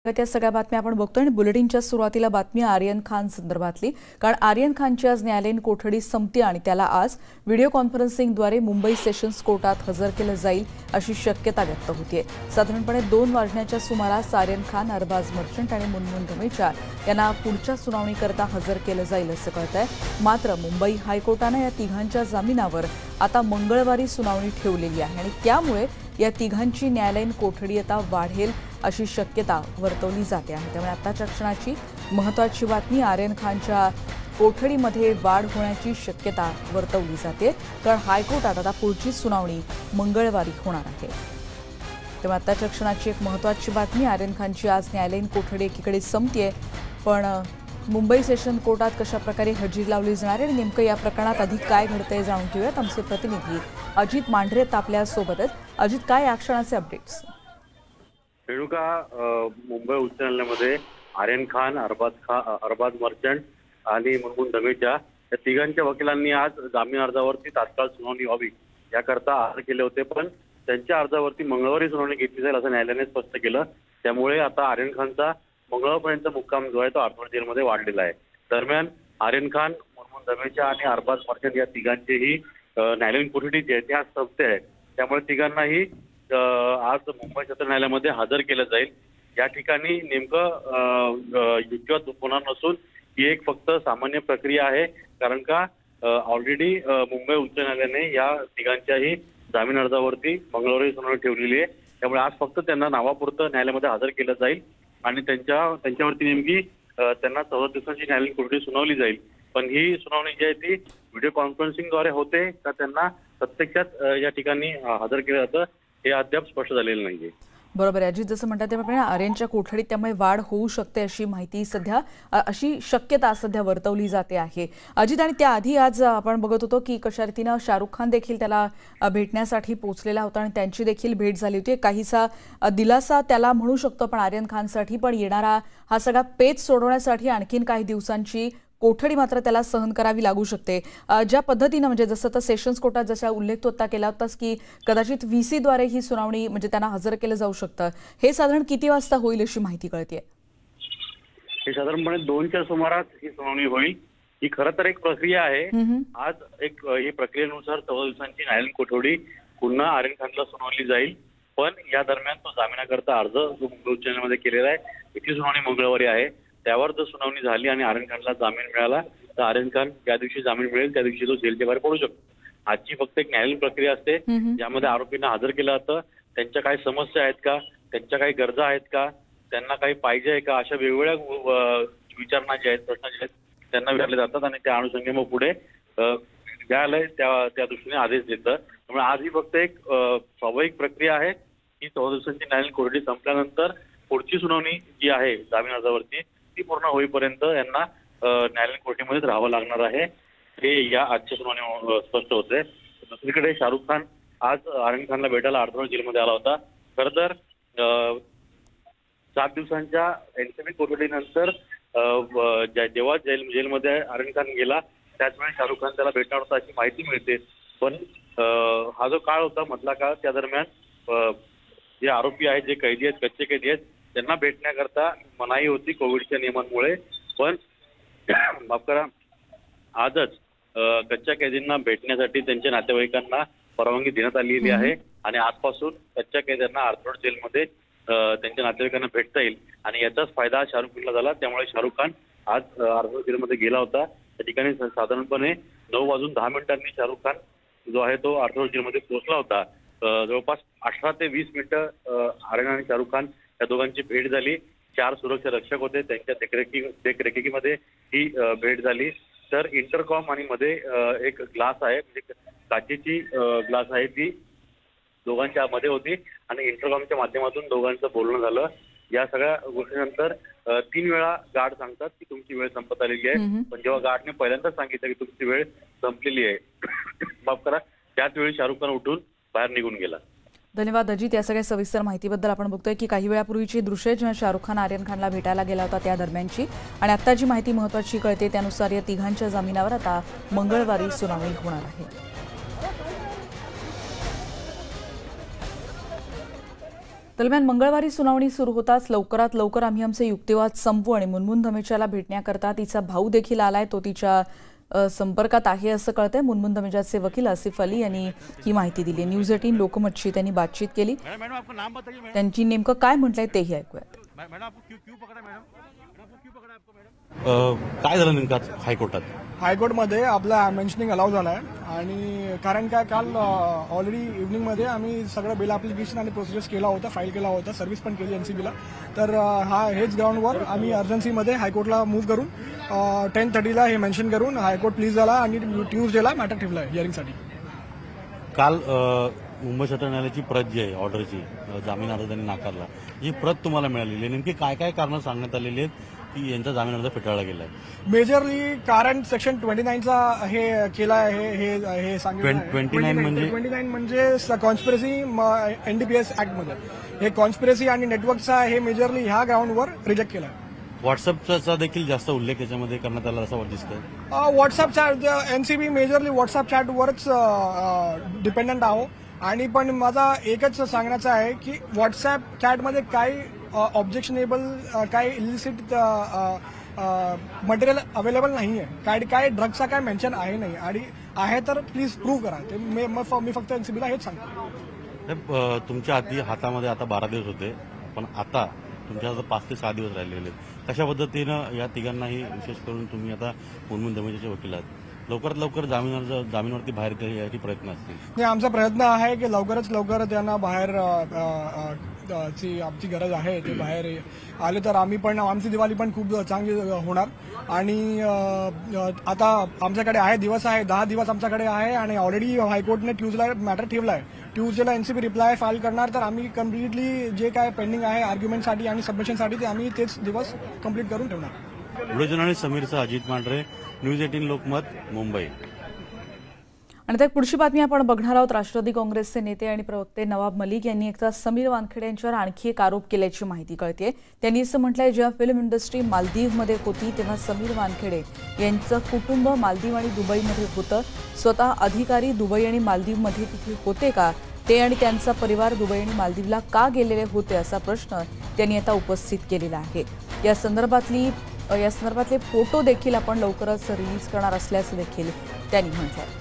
त्या सगळ्या बातम्या आपण बघतोय आणि बुलेटिनच्या सुरुवातीला बातमी आर्यन खान संदर्भातली, कारण आर्यन खानची आज न्यायालयीन कोठडी संपते आणि त्याला आज व्हिडिओ कॉन्फरन्सिंगद्वारे मुंबई सेशन्स कोर्टात हजर केलं जाईल अशी शक्यता व्यक्त होतीये। साधारणपणे 2 वाजण्याच्या सुमारास आर्यन खान, अरबाज मर्चंट आणि मुनमुन धमेचा यांना पुढच्या सुनावणीकरता हजर केलं जाईल असं कळतंय। मात्र मुंबई हायकोर्टाने या तिघांच्या जामिनावर आता मंगळवारी सुनावणी ठेवलेली आहे आणि त्यामुळे या तिघांची न्यायालयीन कोठडी आता वाढेल अशी शक्यता वर्तवली जाते आहे। त्यामुळे आताच्या क्षणाची महत्त्वाची बातमी, आर्यन खानच्या कोठडीमध्ये वाढ होण्याची शक्यता वर्तवली जाते, कारण हायकोर्टात आता पुढची सुनावणी मंगळवारी होणार आहे। त्यामुळे आताच्या क्षणाची एक महत्त्वाची बातमी, आर्यन खानची आज न्यायालयीन कोठडी एकीकडे संपतेय, पण मुंबई सेशन कोर्टात कशा प्रकारे हजेरी लावली जाणार आहे आणि नेमकं या प्रकरणात अधिक काय घडतंय जाणून घेऊयात। आमचे प्रतिनिधी अजित मांढरे आपल्या सोबत आहेत। अजित, काय या क्षणाचे अपडेट्स? रेणुका, मुंबई उच्च न्यायालयामध्ये आर्यन खान, अरबाज मर्चंट आणि मुनमुन धमेचा या तिघांच्या वकिलांनी आज जामीन अर्जावरती तात्काळ सुनावणी व्हावी याकरता अर्ज केले होते, पण त्यांच्या अर्जावरती मंगळवारी सुनावणी घेतली जाईल असं न्यायालयाने स्पष्ट केलं। त्यामुळे आता आर्यन खानचा मंगळवारपर्यंत मुक्काम जो आहे तो आर्थर जेलमध्ये वाढलेला आहे। दरम्यान आर्यन खान, मुनमुन धमेचा आणि अरबाज मर्चंट या तिघांचीही न्यायालयीन कोठडी जी आहे ती आज संपते आहे। त्यामुळे तिघांनाही आज मुंबई सत्र न्यायालयामध्ये हजर केलं जाईल। या ठिकाणी नेमकं युक्तिवाद होणार नसून ही एक फक्त सामान्य प्रक्रिया आहे, कारण का ऑलरेडी मुंबई उच्च न्यायालयाने या तिघांच्याही जामीन अर्जावरती मंगळवारी सुनावणी ठेवलेली आहे। त्यामुळे आज फक्त त्यांना नावापुरतं न्यायालयामध्ये हजर केलं जाईल आणि त्यांच्यावरती नेमकी त्यांना 14 दिवसांची न्यायालयीन कोठडी सुनावली जाईल। पण ही सुनावणी जी आहे ती व्हिडिओ कॉन्फरन्सिंगद्वारे होते का त्यांना प्रत्यक्षात या ठिकाणी हजर केलं जातं हे अद्याप स्पष्ट झालेलं नाहीये। बरोबर आहे अजित, जसं म्हणतात त्याप्रमाणे आर्यनच्या कोठडीत त्यामुळे वाढ होऊ शकते अशी माहिती सध्या, अशी शक्यता सध्या वर्तवली जाते आहे। अजित, आणि त्याआधी आज आपण बघत होतो की कशा रीतीनं शाहरुख खान देखील त्याला भेटण्यासाठी पोहोचलेला होता आणि त्यांची देखील भेट झाली होती। काहीसा दिलासा त्याला म्हणू शकतो, पण आर्यन खानसाठी पण येणारा हा सगळा पेच सोडवण्यासाठी आणखीन काही दिवसांची कोठडी मात्र त्याला सहन करावी लागू शकते। ज्या पद्धतीनं म्हणजे जसं तर सेशन्स कोर्टात जसा उल्लेख तो आता केला होतास की कदाचित व्हीसीद्वारे ही सुनावणी म्हणजे त्यांना हजर केलं जाऊ शकतं, हे साधारण किती वाजता होईल अशी माहिती कळतेय? हे साधारणपणे 2च्या सुमारास ही सुनावणी होईल। ही खरं तर एक प्रक्रिया आहे। आज ही प्रक्रियेनुसार 14 दिवसांची न्यायालयीन कोठडी पुन्हा आर्यन खानला सुनावली जाईल, पण या दरम्यान तो जामिनाकरता अर्ज जो मुंबई उच्च न्यायालयामध्ये केलेला आहे त्याची सुनावणी मंगळवारी आहे। त्यावर जर सुनावणी झाली आणि आर्यन खानला जामीन मिळाला तर आर्यन खान ज्या दिवशी जामीन मिळेल त्या दिवशी तो जेलच्या बाहेर पडू शकतो। आजची फक्त एक न्यायालयीन प्रक्रिया असते ज्यामध्ये आरोपींना हजर केलं जातं, त्यांच्या काही समस्या आहेत का, त्यांच्या काही गरजा आहेत का, त्यांना काही पाहिजे आहे का, अशा वेगवेगळ्या विचारणा ज्या आहेत, प्रश्न जे आहेत त्यांना विचारले जातात आणि त्या अनुषंगाने मग पुढे न्यायालय त्या दृष्टीने आदेश देतं। त्यामुळे आज ही फक्त एक स्वाभाविक प्रक्रिया आहे की 14 दिवसांची न्यायालयीन कोठडी संपल्यानंतर पुढची सुनावणी जी आहे जामीन अर्जावरती ती पूर्ण होईपर्यंत यांना न्यायालयीन कोठडीमध्येच राहावं लागणार आहे, हे या आजच्या सुनावणी स्पष्ट होते। दुसरीकडे शाहरुख खान आज आर्यन खानला भेटायला आर्थर जेलमध्ये आला होता। खरं तर 7 दिवसांच्या एनसीबी कोठडीनंतर जेव्हा जेलमध्ये आर्यन खान गेला त्याच वेळी शाहरुख खान त्याला भेटणार होता अशी माहिती मिळते, पण हा जो काळ होता मधला काळ त्या दरम्यान जे आरोपी आहेत, जे कैदी आहेत, कच्चे कैदी आहेत, त्यांना भेटण्याकरता मनाई होती कोविडच्या नियमांमुळे। पण माफ करा, आजच कच्च्या कैदींना भेटण्यासाठी त्यांच्या नातेवाईकांना परवानगी देण्यात आलेली आहे आणि आजपासून कच्च्या कैद्यांना आर्थर जेलमध्ये त्यांच्या नातेवाईकांना भेटता येईल आणि याचाच फायदा शाहरुख खानला झाला। त्यामुळे शाहरुख खान आज आर्थर जेलमध्ये गेला होता। त्या ठिकाणी साधारणपणे 9:10 शाहरुख खान जो आहे तो आर्थर जेलमध्ये पोहोचला होता। जवळपास 18 ते 20 मिनिटं आर्यन आणि शाहरुख खान या दोघांची भेट झाली। 4 सुरक्षा रक्षक होते, त्यांच्या देखरेखीमध्ये ही भेट झाली। तर इंटरकॉम आणि मध्ये एक ग्लास आहे, म्हणजे काचेची ग्लास आहे, ती दोघांच्या मध्ये होती आणि इंटरकॉमच्या माध्यमातून दोघांचं बोलणं झालं। या सगळ्या गोष्टीनंतर 3 वेळा गार्ड सांगतात की तुमची वेळ संपत आलेली आहे, पण जेव्हा गार्डने पहिल्यांदाच सांगितलं की तुमची वेळ संपलेली आहे माफ करा, त्याच वेळी शाहरुख खान उठून बाहेर निघून गेला। धन्यवाद अजित, या सगळ्या सविस्तर माहितीबद्दल। आपण बघतोय की काही वेळापूर्वीची दृश्य जेव्हा शाहरुख खान आर्यन खानला भेटायला गेला होता त्या दरम्यानची, आणि आता जी माहिती महत्त्वाची कळते त्यानुसार या तिघांच्या जामिनावर आता मंगळवारी सुनावणी होणार आहे। दरम्यान मंगळवारी सुनावणी सुरू होताच लवकरात लवकर आम्ही आमचे युक्तिवाद संपवू आणि मुनमुन धमेजाला भेटण्याकरता तिचा भाऊ देखील आलाय, तो तिच्या संपर्कात आहे असं कळतंय. मुनमुन धमेजाचे वकील आसिफ अली यांनी ही माहिती दिली. न्यूज 18 लोकमतशी त्यांनी बातचीत केली. त्यांची नेमकं काय म्हटलंय तेही ऐकूयात. काय झालं नेमकं हायकोर्टात? हायकोर्टमध्ये आपला मेन्शनिंग अलाउ झाला आहे आणि कारण काय काल ऑलरेडी इव्हनिंगमध्ये आम्ही सगळं बिल ॲप्लिकेशन आणि प्रोसिजर्स केला होता, फाईल केला होता, सर्व्हिस पण केली एनसीबीला. तर हेच ग्राउंडवर आम्ही अर्जन्सीमध्ये हायकोर्टला मूव्ह करून 10:30ला हे मेन्शन करून हायकोर्ट प्लीज झाला आणि ट्यूजडेला मॅटर ठेवला आहे हिअरिंगसाठी. काल मुंबई सत्र न्यायालयाची प्रत जी आहे ऑर्डरची, जामीन अर्ज त्यांनी नाकारला, ही प्रत तुम्हाला मिळालेली आहे. नेमकी काय काय कारणं सांगण्यात आलेली आहेत की यांचा जामीन अर्ज फेटाळला गेला आहे? मेजरली कारण सेक्शन 29चा हे केला आहे, हे सांगितलं. 29 म्हणजे कॉन्स्पिरसी एनडीपीएस ऍक्टमध्ये हे कॉन्स्पिरसी आणि नेटवर्कचा हे मेजरली ह्या ग्राउंडवर रिजेक्ट केला आहे. व्हॉट्सअपचा देखील जास्त उल्लेख याच्यामध्ये करण्यात आला असं दिसतंय. WhatsApp chat NCB majorly WhatsApp चॅटवरच डिपेंडंट आहो. आणि पण माझा एकच सांगण्याचं आहे की व्हॉट्सअप चॅटमध्ये काही ऑब्जेक्शनेबल काही इलिसिट मटेरियल अवेलेबल नाही आहे, काय ड्रग्सचा काय मेन्शन आहे नाही, आणि आहे तर प्लीज प्रूव्ह करा. ते मी फक्त एनसीबीला हेच सांगतो. तुमच्या हातामध्ये आता 12 दिवस होते, पण आता तुमच्या हातात 5 ते 6 दिवस राहिलेले आहेत. कशा पद्धतीनं या तिघांनाही विशेष करून तुम्ही आता मुनमुन धमेजाचे वकील आहात, लवकरात लवकर जामीनवरती बाहेर यायचे प्रयत्न असतील? आमचा प्रयत्न आहे की लवकरच लवकर त्यांना बाहेर आमची गरज आहे. ते बाहेर आले तर आम्ही पण आमची दिवाळी पण खूप चांगली होणार. आणि आता आमच्याकडे आहे दिवस आहे, 10 दिवस आमच्याकडे आहे आणि ऑलरेडी हायकोर्टने ट्यूजला मॅटर ठेवला आहे. ट्यूजडेला एनसीबी रिप्लाय फाईल करणार, तर आम्ही कम्प्लिटली जे काय पेंडिंग आहे आर्ग्युमेंटसाठी आणि सबमिशनसाठी ते आम्ही तेच दिवस कंप्लीट करून ठेवणार. व्हिडिओ जर्नलिस्ट समीरचा अजित मांढरे, न्यूज 18 लोकमत, मुंबई. आणि त्या पुढची बातमी आपण बघणार आहोत. राष्ट्रवादी काँग्रेसचे नेते आणि प्रवक्ते नवाब मलिक यांनी एकदा समीर वानखेडे यांच्यावर आणखी एक आरोप केल्याची माहिती कळतेय. त्यांनी असं म्हटलंय, जेव्हा फिल्म इंडस्ट्री मालदीवमध्ये होती तेव्हा समीर वानखेडे यांचं कुटुंब मालदीव आणि दुबईमध्ये होतं. स्वतः अधिकारी दुबई आणि मालदीवमध्ये तिथे होते का? ते आणि त्यांचा परिवार दुबई आणि मालदीवला का गेलेले होते असा प्रश्न त्यांनी आता उपस्थित केलेला आहे. या संदर्भातले फोटो देखील आपण लवकरच रिलीज करणार असल्याचं देखील त्यांनी म्हटलंय.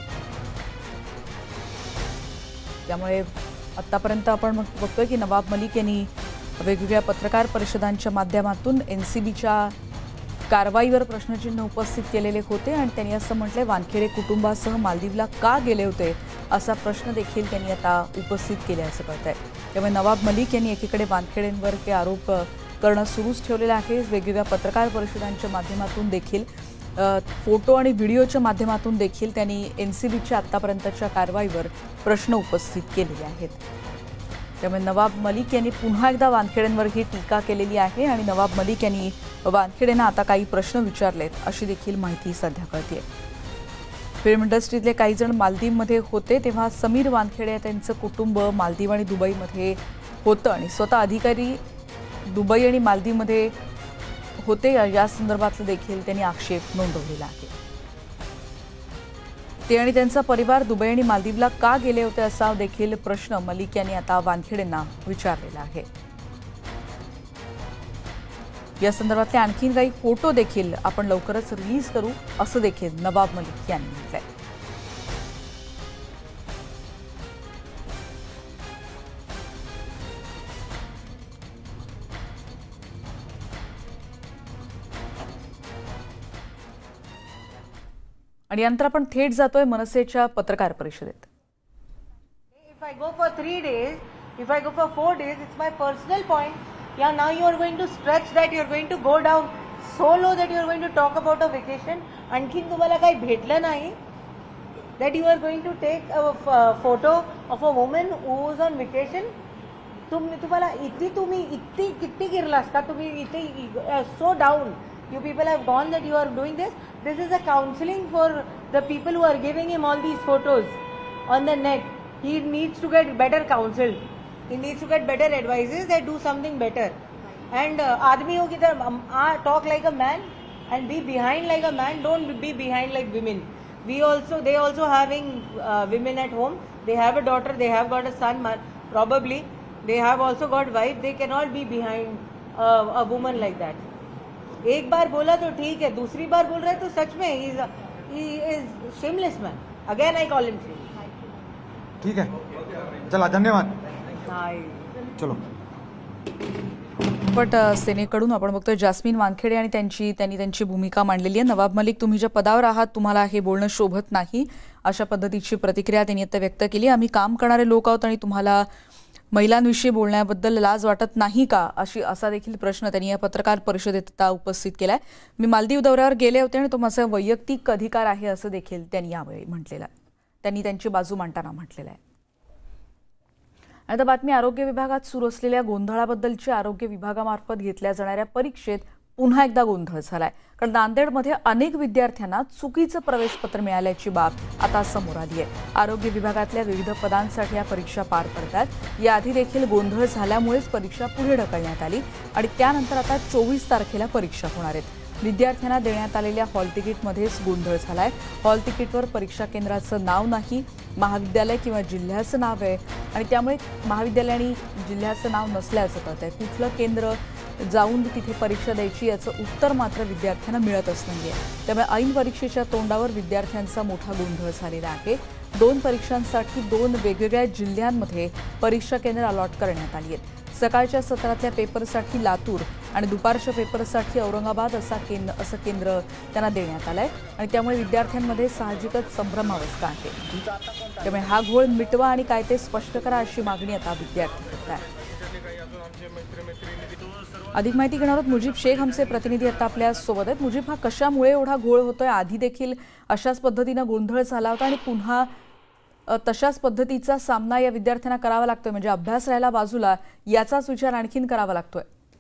त्यामुळे आतापर्यंत आपण बघतोय की नवाब मलिक यांनी वेगवेगळ्या पत्रकार परिषदांच्या माध्यमातून एनसीबीच्या कारवाईवर प्रश्नचिन्ह उपस्थित केलेले होते आणि त्यांनी असं म्हटलंय, वानखेडे कुटुंबासह मालदीवला का गेले होते असा प्रश्न देखील त्यांनी आता उपस्थित केले असं कळत आहे. त्यामुळे नवाब मलिक यांनी एकीकडे वानखेडेंवर हे आरोप करणं सुरूच ठेवलेलं आहे. वेगवेगळ्या पत्रकार परिषदांच्या माध्यमातून देखील फोटो आणि व्हिडिओच्या माध्यमातून देखील त्यांनी एनसीबीच्या आतापर्यंतच्या कारवाईवर प्रश्न उपस्थित केलेले आहेत. त्यामुळे नवाब मलिक यांनी पुन्हा एकदा वानखेडेंवर ही टीका केलेली आहे आणि नवाब मलिक यांनी वानखेडेंना आता काही प्रश्न विचारलेत अशी देखील माहिती सध्या कळतेय. फिल्म इंडस्ट्रीतले काही जण मालदीवमध्ये होते तेव्हा समीर वानखेडे त्यांचं कुटुंब मालदीव आणि दुबईमध्ये होतं आणि स्वतः अधिकारी दुबई आणि मालदीवमध्ये होते या संदर्भातलं देखील त्यांनी आक्षेप नोंदवलेला आहे. ते आणि त्यांचा परिवार दुबई आणि मालदीवला का गेले होते असा देखील प्रश्न मलिक यांनी आता वानखेडेंना विचारलेला आहे. या संदर्भातले आणखी काही फोटो देखील आपण लवकरच रिलीज करू असं देखील नवाब मलिक यांनी म्हटलंय. आणि यानंतर आपण थेट जातोय मनसेच्या पत्रकार परिषदेत. If I go for 3 days, if I go for 4 days, it's my personal point. Yeah, now you are going to stretch that, you are going to go down so low that you are going to talk about a vacation. आणखीन तुम्हाला काही भेटलं नाही that you are going to take a photo of a woman who was on vacation. तुम्हाला इतकी किती गिरलास का तुम्ही इथे so down. You people have gone that you are doing this. This is a counseling for the people who are giving him all these photos on the net. He needs to get better counseled. He needs to get better advices that do something better. And आदमी हो की तरह talk like a man and be behind like a man. Don't be behind like women. They also having women at home. They have a daughter. They have got a son. Probably they have also got wife, they cannot be behind a woman like that. एक बार बोला तो ठीक है, दूसरी बार बोल रहा है तो सच में he is shameless man. Again I call him shameless. ठीक है, चला धन्यवाद. चलो. पण सेनेकडून आपण बघतोय जास्मिन वानखेडे आणि त्यांनी त्यांची भूमिका मांडलेली आहे. नवाब मलिक, तुम्ही ज्या पदावर आहात तुम्हाला हे बोलणं शोभत नाही, अशा पद्धतीची प्रतिक्रिया त्यांनी आता व्यक्त केली. आम्ही काम करणारे लोक आहोत आणि तुम्हाला महिलांविषयी बोलण्याबद्दल लाज वाटत नाही का, असा देखील प्रश्न त्यांनी या पत्रकार परिषदेत आता उपस्थित केलाय. मी मालदीव दौऱ्यावर गेले होते आणि तो माझा वैयक्तिक अधिकार आहे असं देखील त्यांनी यावेळी म्हटलेलं आहे. त्यांनी त्यांची बाजू मांडताना म्हटलेलं आहे. आता बातमी आरोग्य विभागात सुरू असलेल्या गोंधळाबद्दलची. आरोग्य विभागामार्फत घेतल्या जाणाऱ्या परीक्षेत पुन्हा एकदा गोंधळ झालाय. कारण नांदेडमध्ये अनेक विद्यार्थ्यांना चुकीचं प्रवेशपत्र मिळाल्याची बाब आता समोर आली आहे. आरोग्य विभागातल्या विविध पदांसाठी या परीक्षा पार पडतात. याआधी देखील गोंधळ झाल्यामुळेच परीक्षा पुढे ढकलण्यात आली आणि त्यानंतर आता 24 तारखेला परीक्षा होणार आहेत. विद्यार्थ्यांना देण्यात आलेल्या हॉल तिकीटमध्येच गोंधळ झालाय. हॉल तिकीटवर परीक्षा केंद्राचं नाव नाही, महाविद्यालय किंवा जिल्ह्याचं नाव आहे आणि त्यामुळे महाविद्यालय आणि जिल्ह्याचं नाव नसल्याचं कळतंय. कुठलं केंद्र जाऊन तिथे परीक्षा द्यायची याचं उत्तर मात्र विद्यार्थ्यांना मिळतच नाहीये. त्यामुळे ऐन परीक्षेच्या तोंडावर विद्यार्थ्यांचा मोठा गोंधळ झालेला आहे. 2 परीक्षांसाठी 2 वेगवेगळ्या जिल्ह्यांमध्ये परीक्षा केंद्र अलॉट करण्यात आली आहेत. सकाळच्या सत्रातल्या पेपरसाठी लातूर आणि दुपारच्या पेपरसाठी औरंगाबाद असं केंद्र त्यांना देण्यात आलंय आणि त्यामुळे विद्यार्थ्यांमध्ये साहजिकच संभ्रमावस्था आहे. त्यामुळे हा घोळ मिटवा आणि काय ते स्पष्ट करा अशी मागणी आता विद्यार्थी करत आहेत. अधिक माहिती घेणार आहोत. मुजीब शेख आमचे प्रतिनिधी आता आपल्या सोबत आहेत. मुजीब, हा कशामुळे एवढा घोळ होतोय? आधी देखील अशाच पद्धतीनं गोंधळ झाला होता आणि पुन्हा तशाच पद्धतीचा सामना या विद्यार्थ्यांना करावा लागतोय, म्हणजे अभ्यास राहिला बाजूला, याचाच विचार आणखीन करावा लागतोय.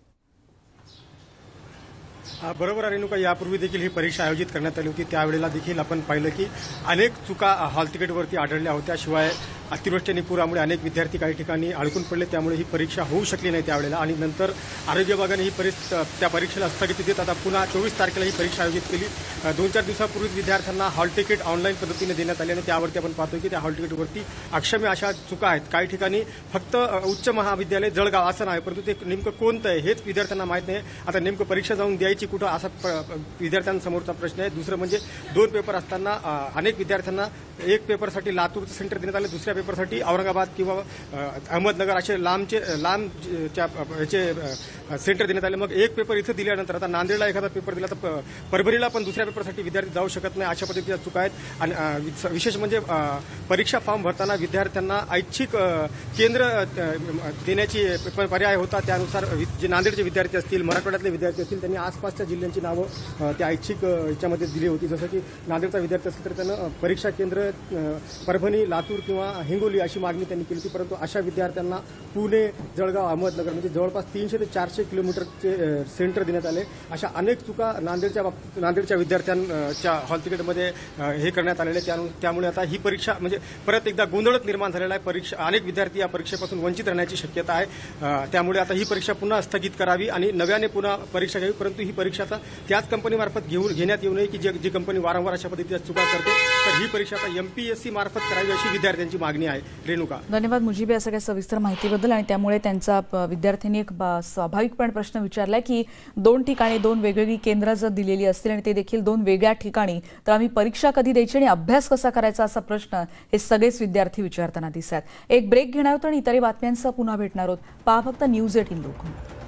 बरोबर आहे रेणुका, यापूर्वी देखील ही परीक्षा आयोजित करण्यात आली होती. त्यावेळेला देखील आपण पाहिलं की अनेक चुका हॉल तिकीटवरती आढळल्या होत्या. शिवाय अतिवृष्टी आणि पुरामुळे अनेक विद्यार्थी काही ठिकाणी अडकून पडले, त्यामुळे ही परीक्षा होऊ शकली नाही त्यावेळेला. आणि नंतर आरोग्य विभागाने ही त्या परीक्षेला स्थगिती देत आता पुन्हा 24 तारखेला ही परीक्षा आयोजित केली. 2-4 दिवसापूर्वीच विद्यार्थ्यांना हॉल तिकीट ऑनलाईन पद्धतीने देण्यात आले आणि त्यावरती आपण पाहतो की त्या हॉल तिकीटवरती अक्षम्य अशा चुका आहेत. काही ठिकाणी फक्त उच्च महाविद्यालय जळगाव असं नाही, परंतु ते नेमकं कोणतं आहे हेच विद्यार्थ्यांना माहीत नाही. आता नेमकं परीक्षा जाऊन द्यायची कुठं असा विद्यार्थ्यांसमोरचा प्रश्न आहे. दुसरं म्हणजे 2 पेपर असताना अनेक विद्यार्थ्यांना एक पेपरसाठी लातूरचं सेंटर देण्यात आलं, दुसऱ्या पेपरसाठी औरंगाबाद किंवा अहमदनगर असे लांबच्या सेंटर देण्यात आले. मग एक पेपर इथं दिल्यानंतर आता नांदेडला एखादा पेपर दिला तर परभणीला पण दुसऱ्या पेपरसाठी विद्यार्थी जाऊ शकत नाही. अशा पद्धतीच्या चुका आहेत. आणि विशेष म्हणजे परीक्षा फॉर्म भरताना विद्यार्थ्यांना ऐच्छिक केंद्र देण्याची पर्याय होता. त्यानुसार जे नांदेडचे विद्यार्थी असतील, मराठवाड्यातले विद्यार्थी असतील, त्यांनी आसपासच्या जिल्ह्यांची नावं त्या ऐच्छिक याच्यामध्ये दिली होती. जसं की नांदेडचा विद्यार्थी असेल तर त्यानं परीक्षा केंद्र परभणी, लातूर किंवा हिंगोली अशी मागणी त्यांनी केली होती. परंतु अशा विद्यार्थ्यांना पुणे, जळगाव, अहमदनगर म्हणजे जवळपास 300 ते 400 किलोमीटरचे सेंटर देण्यात आले. अशा अनेक चुका नांदेडच्या विद्यार्थ्यांच्या हॉल तिकीटमध्ये हे करण्यात आलेले. त्यामुळे आता ही परीक्षा म्हणजे परत एकदा गोंधळच निर्माण झालेला आहे. अनेक विद्यार्थी या परीक्षेपासून वंचित राहण्याची शक्यता आहे. त्यामुळे आता ही परीक्षा पुन्हा स्थगित करावी आणि नव्याने पुन्हा परीक्षा घ्यावी. परंतु ही परीक्षा आता त्याच कंपनीमार्फत घेण्यात येऊ नये की जी कंपनी वारंवार अशा पद्धतीच्या चुका करते. तर ही परीक्षा आता MPSC मार्फत करावी अशी विद्यार्थ्यांची मागणी आहे. रेणुका, धन्यवाद मुजीब या सगळ्या सविस्तर माहितीबद्दल. आणि त्यामुळे त्यांचा विद्यार्थ्यांनी एक स्वाभाविकपणे प्रश्न विचारलाय की 2 ठिकाणी 2 वेगवेगळी केंद्र जर दिलेली असतील आणि ते देखील 2 वेगळ्या ठिकाणी, तर आम्ही परीक्षा कधी द्यायची आणि अभ्यास कसा करायचा असा प्रश्न हे सगळेच विद्यार्थी विचारताना दिसतात. एक ब्रेक घेणार आहोत आणि इतर बातम्यांसह पुन्हा भेटणार आहोत. पहा फक्त News 18 लोकमत.